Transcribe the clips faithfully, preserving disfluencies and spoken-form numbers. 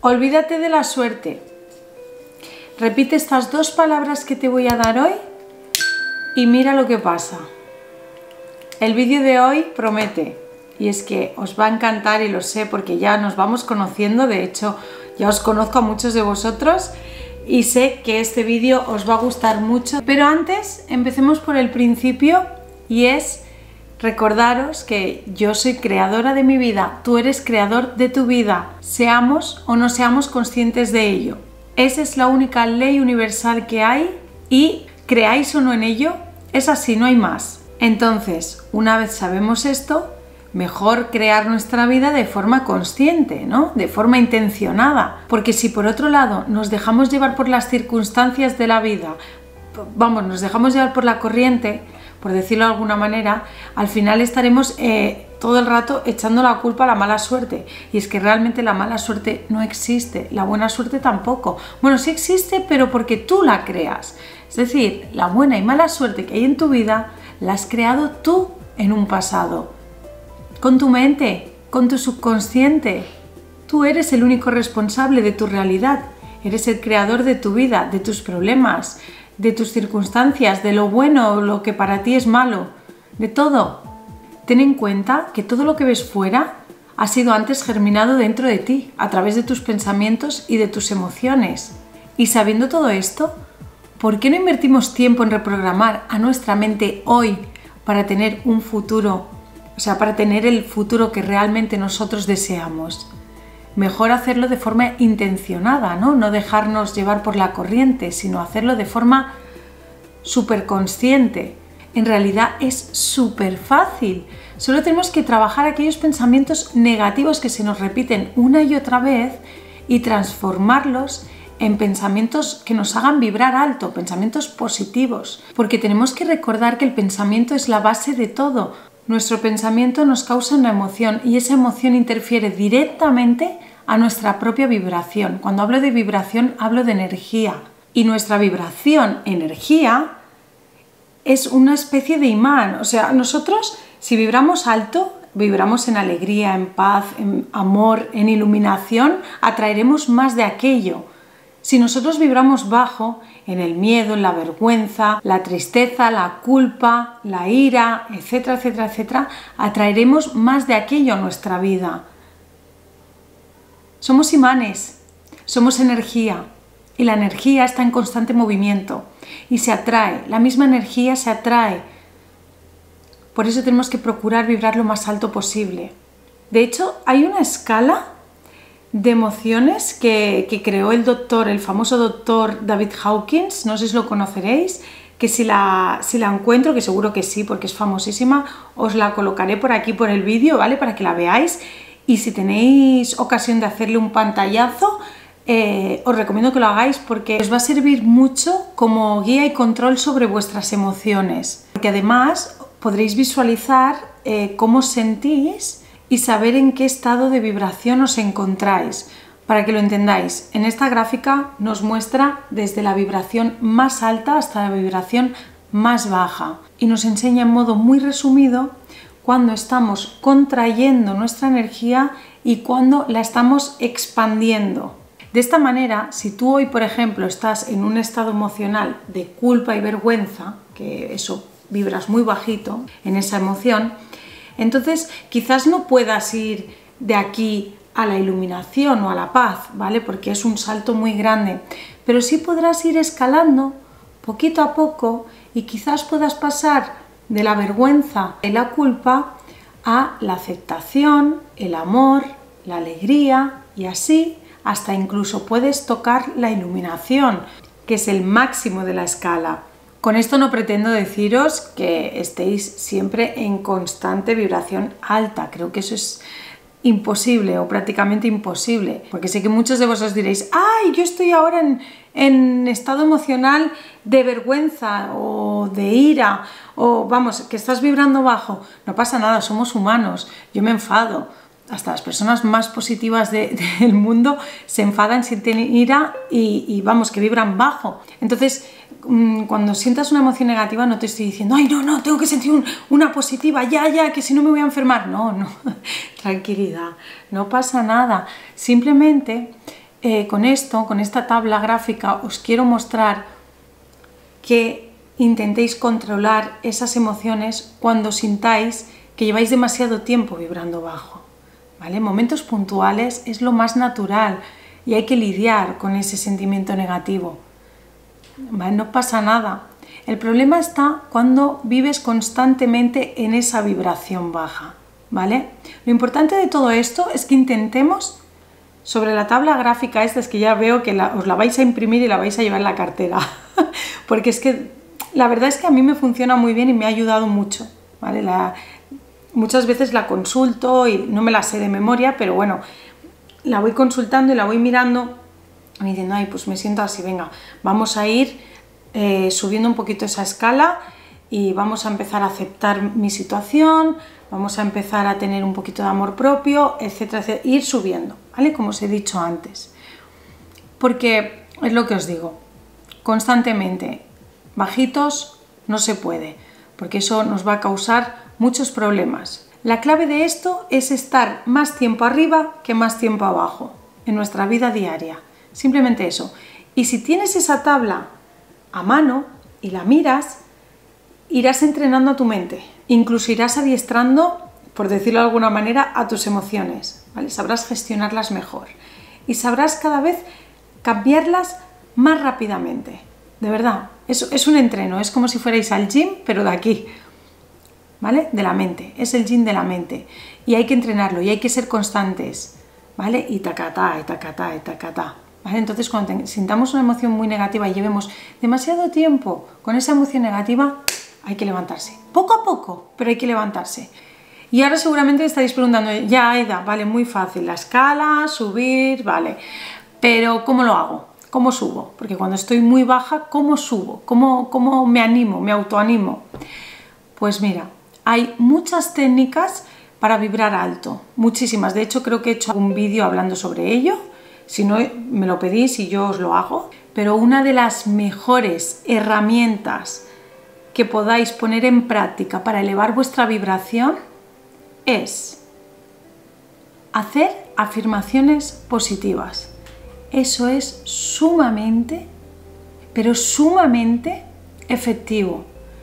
Olvídate de la suerte. Repite estas dos palabras que te voy a dar hoy y mira lo que pasa. El vídeo de hoy promete, y es que os va a encantar y lo sé porque ya nos vamos conociendo, de hecho ya os conozco a muchos de vosotros y sé que este vídeo os va a gustar mucho. Pero antes empecemos por el principio y es recordaros que yo soy creadora de mi vida, tú eres creador de tu vida, seamos o no seamos conscientes de ello. Esa es la única ley universal que hay y creáis o no en ello, es así, no hay más. Entonces, una vez sabemos esto, mejor crear nuestra vida de forma consciente, ¿no? De forma intencionada. Porque si por otro lado nos dejamos llevar por las circunstancias de la vida, vamos, nos dejamos llevar por la corriente, por decirlo de alguna manera, al final estaremos eh, todo el rato echando la culpa a la mala suerte. Y es que realmente la mala suerte no existe, la buena suerte tampoco. Bueno, sí existe, pero porque tú la creas. Es decir, la buena y mala suerte que hay en tu vida la has creado tú en un pasado. Con tu mente, con tu subconsciente. Tú eres el único responsable de tu realidad. Eres el creador de tu vida, de tus problemas, de tus circunstancias, de lo bueno o lo que para ti es malo, de todo. Ten en cuenta que todo lo que ves fuera ha sido antes germinado dentro de ti, a través de tus pensamientos y de tus emociones. Y sabiendo todo esto, ¿por qué no invertimos tiempo en reprogramar a nuestra mente hoy para tener un futuro, o sea, para tener el futuro que realmente nosotros deseamos? Mejor hacerlo de forma intencionada, ¿no? No dejarnos llevar por la corriente, sino hacerlo de forma súper consciente. En realidad es súper fácil. Solo tenemos que trabajar aquellos pensamientos negativos que se nos repiten una y otra vez y transformarlos en pensamientos que nos hagan vibrar alto, pensamientos positivos. Porque tenemos que recordar que el pensamiento es la base de todo. Nuestro pensamiento nos causa una emoción y esa emoción interfiere directamente a nuestra propia vibración. Cuando hablo de vibración, hablo de energía. Y nuestra vibración, energía, es una especie de imán. O sea, nosotros, si vibramos alto, vibramos en alegría, en paz, en amor, en iluminación, atraeremos más de aquello. Si nosotros vibramos bajo, en el miedo, en la vergüenza, la tristeza, la culpa, la ira, etcétera, etcétera, etcétera, atraeremos más de aquello a nuestra vida. Somos imanes, somos energía y la energía está en constante movimiento y se atrae, la misma energía se atrae. Por eso tenemos que procurar vibrar lo más alto posible. De hecho, hay una escala de emociones que, que creó el doctor, el famoso doctor David Hawkins, no sé si lo conoceréis, que si la, si la encuentro, que seguro que sí, porque es famosísima, os la colocaré por aquí por el vídeo, ¿vale? Para que la veáis. Y si tenéis ocasión de hacerle un pantallazo, eh, os recomiendo que lo hagáis porque os va a servir mucho como guía y control sobre vuestras emociones. Porque además podréis visualizar eh, cómo sentís y saber en qué estado de vibración os encontráis. Para que lo entendáis, en esta gráfica nos muestra desde la vibración más alta hasta la vibración más baja y nos enseña en modo muy resumido cuando estamos contrayendo nuestra energía y cuando la estamos expandiendo. De esta manera, si tú hoy, por ejemplo, estás en un estado emocional de culpa y vergüenza, que eso vibras muy bajito en esa emoción, entonces quizás no puedas ir de aquí a la iluminación o a la paz, ¿vale? Porque es un salto muy grande, pero sí podrás ir escalando poquito a poco y quizás puedas pasar de la vergüenza y la culpa a la aceptación, el amor, la alegría y así hasta incluso puedes tocar la iluminación, que es el máximo de la escala. Con esto no pretendo deciros que estéis siempre en constante vibración alta, creo que eso es imposible o prácticamente imposible, porque sé que muchos de vosotros diréis, ¡ay, yo estoy ahora en, en estado emocional de vergüenza o de ira, o vamos, que estás vibrando bajo! No pasa nada, somos humanos, yo me enfado, hasta las personas más positivas de, del mundo se enfadan, sienten ira y, y vamos, que vibran bajo. Entonces, cuando sientas una emoción negativa no te estoy diciendo, ay, no, no, tengo que sentir un, una positiva, ya, ya, que si no me voy a enfermar. No, no, tranquilidad, no pasa nada. Simplemente eh, con esto, con esta tabla gráfica, os quiero mostrar que intentéis controlar esas emociones cuando sintáis que lleváis demasiado tiempo vibrando bajo, ¿vale? Momentos puntuales es lo más natural y hay que lidiar con ese sentimiento negativo, ¿vale? No pasa nada. El problema está cuando vives constantemente en esa vibración baja, ¿vale? Lo importante de todo esto es que intentemos, sobre la tabla gráfica esta, es que ya veo que la, os la vais a imprimir y la vais a llevar en la cartera, porque es que la verdad es que a mí me funciona muy bien y me ha ayudado mucho, ¿vale? La, muchas veces la consulto y no me la sé de memoria, pero bueno, la voy consultando y la voy mirando y diciendo, ay, pues me siento así, venga, vamos a ir eh, subiendo un poquito esa escala y vamos a empezar a aceptar mi situación, vamos a empezar a tener un poquito de amor propio, etcétera, etcétera, ir subiendo, ¿vale? Como os he dicho antes. Porque es lo que os digo, constantemente, bajitos no se puede, porque eso nos va a causar muchos problemas. La clave de esto es estar más tiempo arriba que más tiempo abajo en nuestra vida diaria. Simplemente eso. Y si tienes esa tabla a mano y la miras, irás entrenando a tu mente. Incluso irás adiestrando, por decirlo de alguna manera, a tus emociones, ¿vale? Sabrás gestionarlas mejor y sabrás cada vez cambiarlas más rápidamente. De verdad, es, es un entreno, es como si fuerais al gym, pero de aquí, ¿vale? De la mente, es el gym de la mente. Y hay que entrenarlo y hay que ser constantes, ¿vale? Y tacatá, y tacatá, y tacatá. ¿Vale? Entonces, cuando te, sintamos una emoción muy negativa y llevemos demasiado tiempo con esa emoción negativa, hay que levantarse. Poco a poco, pero hay que levantarse. Y ahora seguramente estaréis preguntando, ya Aida, vale, muy fácil, la escala, subir, vale. Pero ¿cómo lo hago? ¿Cómo subo? Porque cuando estoy muy baja, ¿cómo subo? ¿Cómo, cómo me animo, me autoanimo? Pues mira, hay muchas técnicas para vibrar alto, muchísimas. De hecho, creo que he hecho un vídeo hablando sobre ello. Si no, me lo pedís y yo os lo hago. Pero una de las mejores herramientas que podáis poner en práctica para elevar vuestra vibración es hacer afirmaciones positivas. Eso es sumamente, pero sumamente efectivo.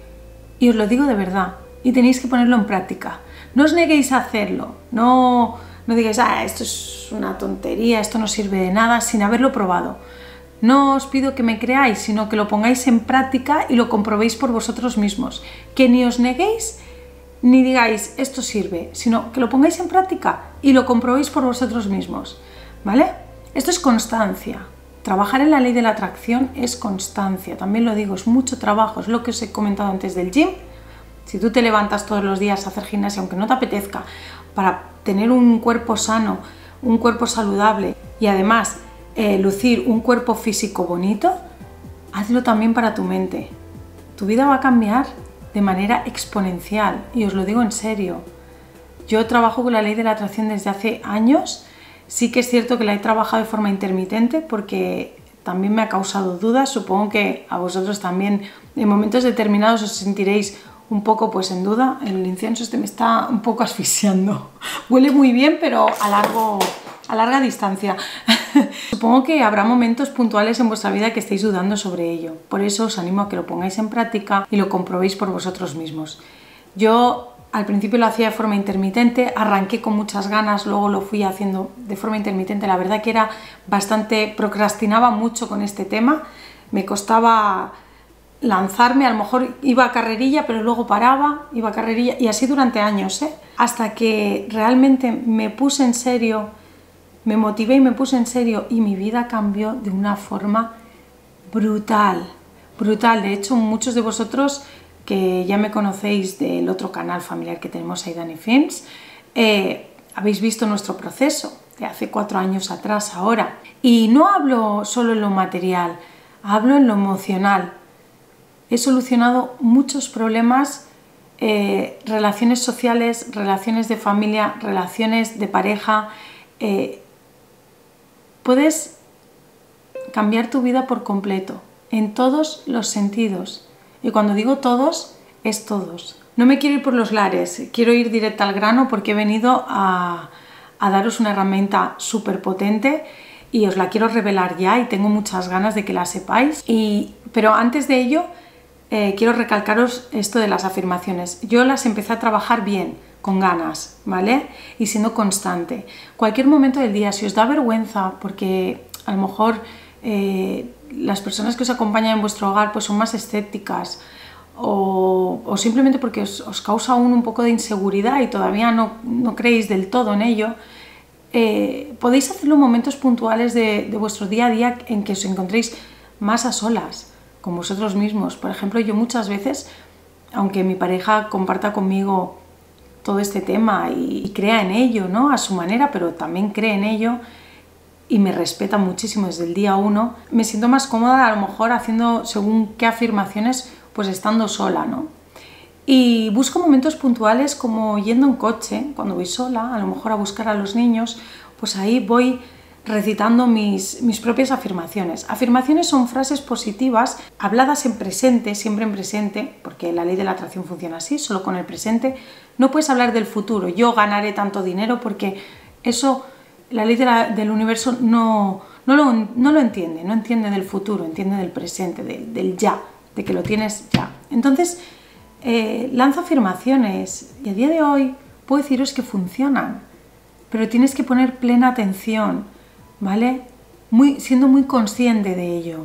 Y os lo digo de verdad. Y tenéis que ponerlo en práctica. No os neguéis a hacerlo. No, no digáis, ah, esto es una tontería, esto no sirve de nada, sin haberlo probado. No os pido que me creáis, sino que lo pongáis en práctica y lo comprobéis por vosotros mismos. Que ni os neguéis ni digáis, esto sirve, sino que lo pongáis en práctica y lo comprobéis por vosotros mismos, ¿vale? Esto es constancia. Trabajar en la ley de la atracción es constancia. También lo digo, es mucho trabajo, es lo que os he comentado antes del gym. Si tú te levantas todos los días a hacer gimnasia, aunque no te apetezca, para tener un cuerpo sano, un cuerpo saludable y además eh, lucir un cuerpo físico bonito, hazlo también para tu mente. Tu vida va a cambiar de manera exponencial y os lo digo en serio. Yo trabajo con la ley de la atracción desde hace años. Sí que es cierto que la he trabajado de forma intermitente porque también me ha causado dudas. Supongo que a vosotros también en momentos determinados os sentiréis un poco pues en duda. El incienso este me está un poco asfixiando. Huele muy bien, pero a, largo, a larga distancia. Supongo que habrá momentos puntuales en vuestra vida que estéis dudando sobre ello. Por eso os animo a que lo pongáis en práctica y lo comprobéis por vosotros mismos. Yo al principio lo hacía de forma intermitente, arranqué con muchas ganas, luego lo fui haciendo de forma intermitente. La verdad que era bastante, procrastinaba mucho con este tema. Me costaba lanzarme, a lo mejor iba a carrerilla, pero luego paraba, iba a carrerilla y así durante años, ¿eh? Hasta que realmente me puse en serio, me motivé y me puse en serio y mi vida cambió de una forma brutal, brutal. De hecho, muchos de vosotros que ya me conocéis del otro canal familiar que tenemos, Aidani Films, eh, habéis visto nuestro proceso de hace cuatro años atrás ahora. Y no hablo solo en lo material, hablo en lo emocional. He solucionado muchos problemas, eh, relaciones sociales, relaciones de familia, relaciones de pareja. Eh, puedes cambiar tu vida por completo, en todos los sentidos. Y cuando digo todos, es todos. No me quiero ir por los lares, quiero ir directa al grano porque he venido a, a daros una herramienta súper potente y os la quiero revelar ya y tengo muchas ganas de que la sepáis. Y, pero antes de ello, eh, quiero recalcaros esto de las afirmaciones. Yo las empecé a trabajar bien, con ganas, ¿vale? Y siendo constante. Cualquier momento del día, si os da vergüenza, porque a lo mejor eh, las personas que os acompañan en vuestro hogar pues son más escépticas, o, o simplemente porque os, os causa aún un poco de inseguridad y todavía no, no creéis del todo en ello, eh, podéis hacerlo en momentos puntuales de, de vuestro día a día en que os encontréis más a solas con vosotros mismos. Por ejemplo, yo muchas veces, aunque mi pareja comparta conmigo todo este tema y, y crea en ello, ¿no? A su manera, pero también cree en ello y me respeta muchísimo desde el día uno, me siento más cómoda a lo mejor haciendo según qué afirmaciones, pues estando sola, ¿no? Y busco momentos puntuales como yendo en coche, cuando voy sola, a lo mejor a buscar a los niños, pues ahí voy recitando mis, mis propias afirmaciones. Afirmaciones son frases positivas, habladas en presente, siempre en presente, porque la ley de la atracción funciona así, solo con el presente. No puedes hablar del futuro, yo ganaré tanto dinero, porque eso, la ley de la, del universo no, no, lo, no lo entiende, no entiende del futuro, entiende del presente, del, del ya, de que lo tienes ya. Entonces, eh, lanzo afirmaciones y a día de hoy puedo deciros que funcionan, pero tienes que poner plena atención, ¿vale? Muy, siendo muy consciente de ello.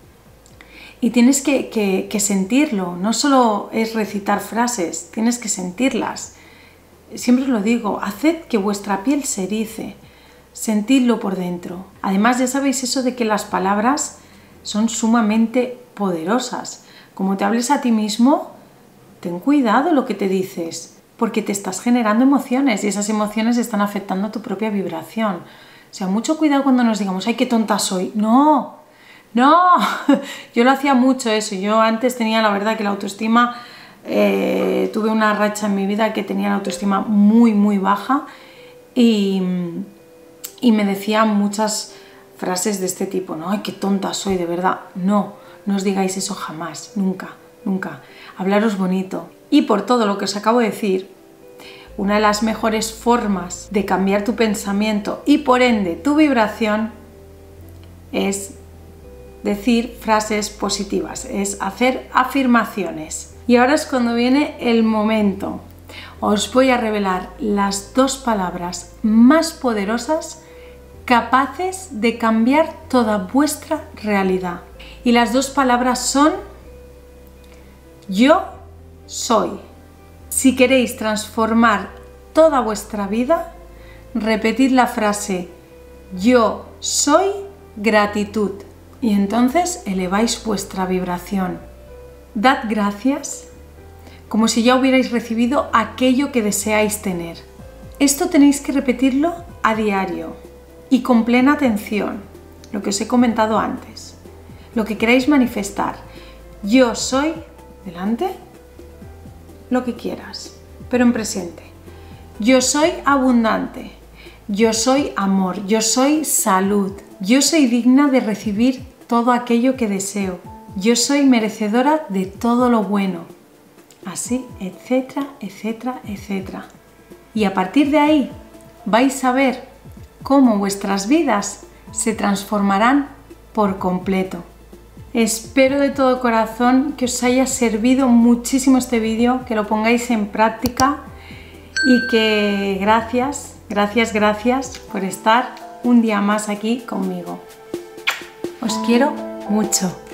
Y tienes que, que, que sentirlo, no solo es recitar frases, tienes que sentirlas. Siempre os lo digo, haced que vuestra piel se erice, sentidlo por dentro. Además, ya sabéis eso de que las palabras son sumamente poderosas. Como te hables a ti mismo, ten cuidado lo que te dices, porque te estás generando emociones y esas emociones están afectando a tu propia vibración. O sea, mucho cuidado cuando nos digamos, ¡ay, qué tonta soy! ¡No! ¡No! Yo lo hacía mucho eso. Yo antes tenía, la verdad, que la autoestima, eh, tuve una racha en mi vida que tenía la autoestima muy, muy baja y, y me decían muchas frases de este tipo, ¿no? ¡Ay, qué tonta soy, de verdad! No, no os digáis eso jamás, nunca, nunca. Hablaros bonito. Y por todo lo que os acabo de decir, una de las mejores formas de cambiar tu pensamiento y por ende tu vibración es decir frases positivas, es hacer afirmaciones. Y ahora es cuando viene el momento. Os voy a revelar las dos palabras más poderosas capaces de cambiar toda vuestra realidad. Y las dos palabras son yo soy. Si queréis transformar toda vuestra vida, repetid la frase yo soy gratitud y entonces eleváis vuestra vibración. Dad gracias como si ya hubierais recibido aquello que deseáis tener. Esto tenéis que repetirlo a diario y con plena atención, lo que os he comentado antes. Lo que queráis manifestar. Yo soy, delante, lo que quieras, pero en presente. Yo soy abundante, yo soy amor, yo soy salud, yo soy digna de recibir todo aquello que deseo, yo soy merecedora de todo lo bueno, así, etcétera, etcétera, etcétera. Y a partir de ahí vais a ver cómo vuestras vidas se transformarán por completo. Espero de todo corazón que os haya servido muchísimo este vídeo, que lo pongáis en práctica y que gracias, gracias, gracias por estar un día más aquí conmigo. Os quiero mucho.